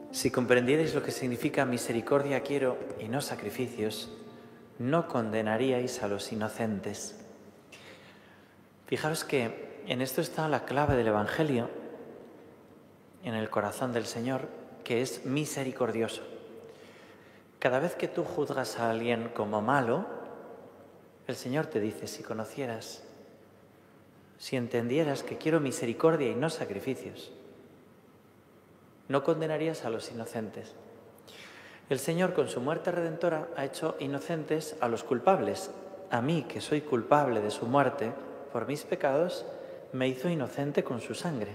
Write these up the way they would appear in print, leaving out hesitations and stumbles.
Si comprendierais lo que significa misericordia quiero y no sacrificios, no condenaríais a los inocentes. Fijaros que en esto está la clave del Evangelio, en el corazón del Señor, que es misericordioso. Cada vez que tú juzgas a alguien como malo, el Señor te dice, si conocieras, si entendieras que quiero misericordia y no sacrificios, no condenarías a los inocentes. El Señor, con su muerte redentora, ha hecho inocentes a los culpables. A mí, que soy culpable de su muerte por mis pecados, me hizo inocente con su sangre.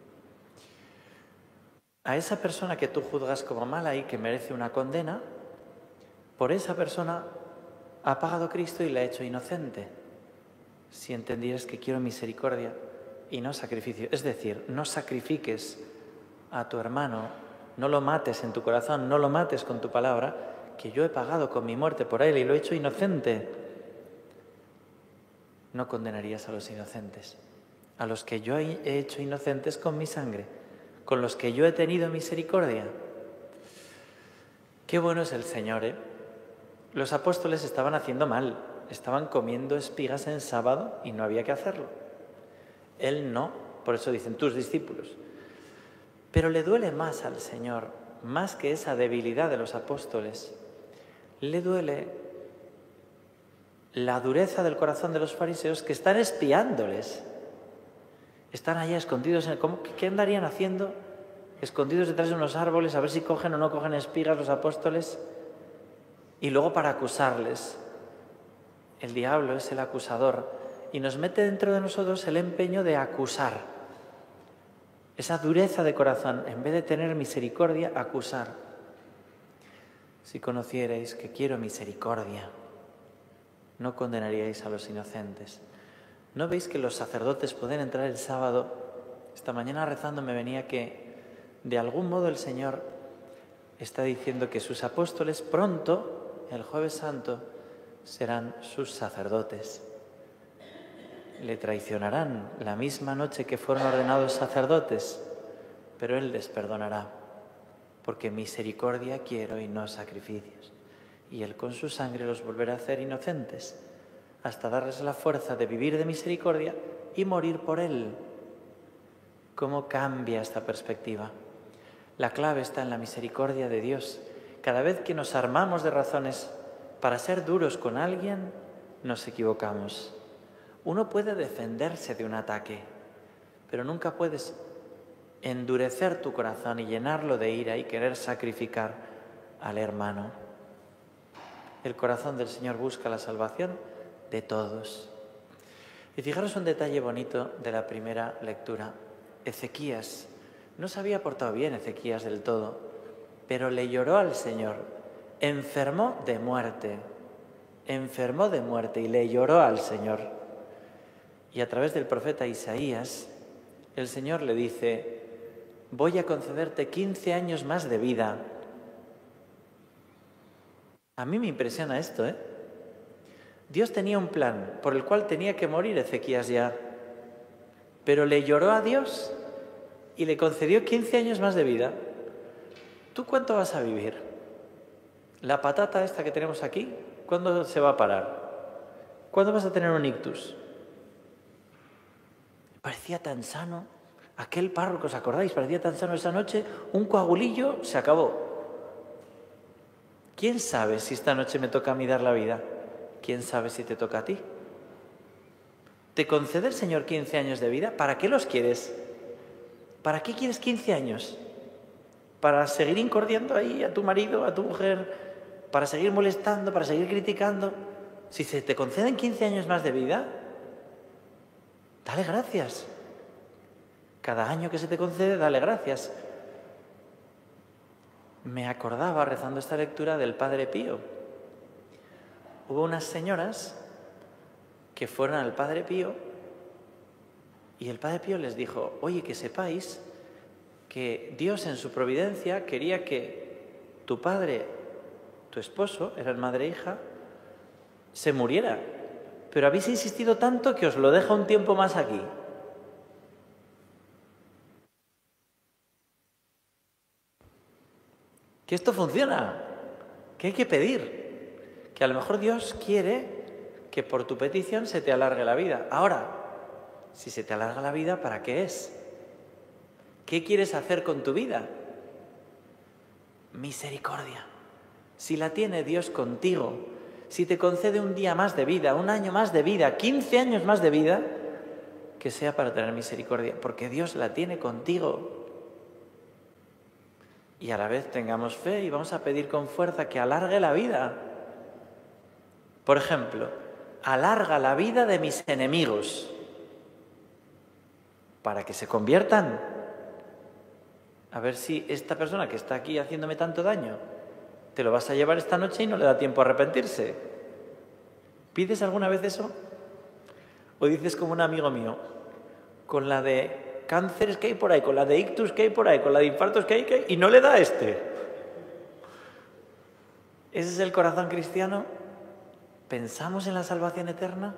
A esa persona que tú juzgas como mala y que merece una condena, por esa persona ha pagado Cristo y la ha hecho inocente. Si entendieras que quiero misericordia y no sacrificio, es decir, no sacrifiques a tu hermano, no lo mates en tu corazón, no lo mates con tu palabra, que yo he pagado con mi muerte por él y lo he hecho inocente. No condenarías a los inocentes, a los que yo he hecho inocentes con mi sangre, con los que yo he tenido misericordia. Qué bueno es el Señor, ¿eh? Los apóstoles estaban haciendo mal, estaban comiendo espigas en sábado y no había que hacerlo. Él no, por eso dicen tus discípulos. Pero le duele más al Señor, más que esa debilidad de los apóstoles, le duele la dureza del corazón de los fariseos que están espiándoles. Están allá escondidos. ¿Qué andarían haciendo? Escondidos detrás de unos árboles a ver si cogen o no cogen espigas los apóstoles. Y luego para acusarles. El diablo es el acusador y nos mete dentro de nosotros el empeño de acusar. Esa dureza de corazón, en vez de tener misericordia, acusar. Si conocierais que quiero misericordia, no condenaríais a los inocentes. ¿No veis que los sacerdotes pueden entrar el sábado? Esta mañana rezando me venía que de algún modo el Señor está diciendo que sus apóstoles pronto, el Jueves Santo, serán sus sacerdotes. Le traicionarán la misma noche que fueron ordenados sacerdotes, pero Él les perdonará, porque misericordia quiero y no sacrificios. Y Él con su sangre los volverá a hacer inocentes, hasta darles la fuerza de vivir de misericordia y morir por Él. ¿Cómo cambia esta perspectiva? La clave está en la misericordia de Dios. Cada vez que nos armamos de razones para ser duros con alguien, nos equivocamos. Uno puede defenderse de un ataque, pero nunca puedes endurecer tu corazón y llenarlo de ira y querer sacrificar al hermano. El corazón del Señor busca la salvación de todos. Y fijaros un detalle bonito de la primera lectura. Ezequías, no se había portado bien Ezequías del todo, pero le lloró al Señor, enfermó de muerte y le lloró al Señor. Y a través del profeta Isaías, el Señor le dice, voy a concederte 15 años más de vida. A mí me impresiona esto, ¿eh? Dios tenía un plan por el cual tenía que morir Ezequías ya, pero le lloró a Dios y le concedió 15 años más de vida. ¿Tú cuánto vas a vivir? La patata esta que tenemos aquí, ¿cuándo se va a parar? ¿Cuándo vas a tener un ictus? Parecía tan sano. Aquel párroco, ¿os acordáis? Parecía tan sano esa noche. Un coagulillo, se acabó. ¿Quién sabe si esta noche me toca a mí dar la vida? ¿Quién sabe si te toca a ti? ¿Te concede el Señor 15 años de vida? ¿Para qué los quieres? ¿Para qué quieres 15 años? ¿Para seguir incordiando ahí a tu marido, a tu mujer? ¿Para seguir molestando? ¿Para seguir criticando? Si se te conceden 15 años más de vida, dale gracias. Cada año que se te concede, dale gracias. Me acordaba, rezando esta lectura, del Padre Pío. Hubo unas señoras que fueron al Padre Pío y el Padre Pío les dijo, oye, que sepáis que Dios en su providencia quería que tu padre, tu esposo, eran madre e hija, se muriera. Pero habéis insistido tanto que os lo dejo un tiempo más aquí. que esto funciona, que hay que pedir, que a lo mejor Dios quiere que por tu petición se te alargue la vida. Ahora, si se te alarga la vida, ¿para qué es? ¿Qué quieres hacer con tu vida? Misericordia. Si la tiene Dios contigo, si te concede un día más de vida, un año más de vida, 15 años más de vida, que sea para tener misericordia, porque Dios la tiene contigo. Y a la vez tengamos fe y vamos a pedir con fuerza que alargue la vida. Por ejemplo, alarga la vida de mis enemigos para que se conviertan. A ver si esta persona que está aquí haciéndome tanto daño, te lo vas a llevar esta noche y no le da tiempo a arrepentirse. ¿Pides alguna vez eso? O dices como un amigo mío, con la de cánceres que hay por ahí, con la de ictus que hay por ahí, con la de infartos que hay, y no le da a este. ¿Ese es el corazón cristiano? ¿Pensamos en la salvación eterna?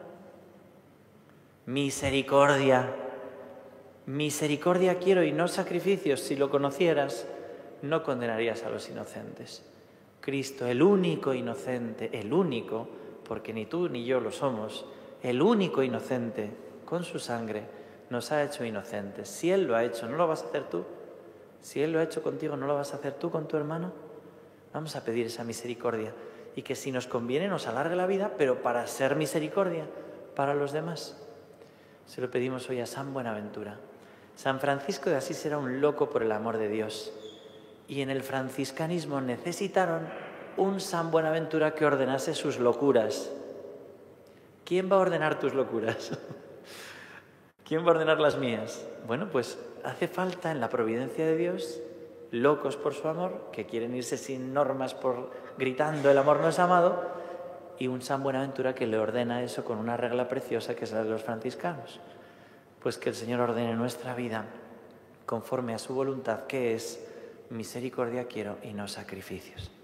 Misericordia. Misericordia quiero y no sacrificios. Si lo conocieras, no condenarías a los inocentes. Cristo, el único inocente, el único, porque ni tú ni yo lo somos, el único inocente, con su sangre, nos ha hecho inocentes. Si Él lo ha hecho, ¿no lo vas a hacer tú? Si Él lo ha hecho contigo, ¿no lo vas a hacer tú con tu hermano? Vamos a pedir esa misericordia y que si nos conviene nos alargue la vida, pero para ser misericordia para los demás. Se lo pedimos hoy a San Buenaventura. San Francisco de Asís era un loco por el amor de Dios y en el franciscanismo necesitaron un San Buenaventura que ordenase sus locuras. ¿Quién va a ordenar tus locuras? ¿Quién va a ordenar las mías? Bueno, pues hace falta en la providencia de Dios locos por su amor, que quieren irse sin normas gritando el amor no es amado, y un San Buenaventura que le ordena eso con una regla preciosa que es la de los franciscanos. Pues que el Señor ordene nuestra vida conforme a su voluntad, que es misericordia quiero y no sacrificios.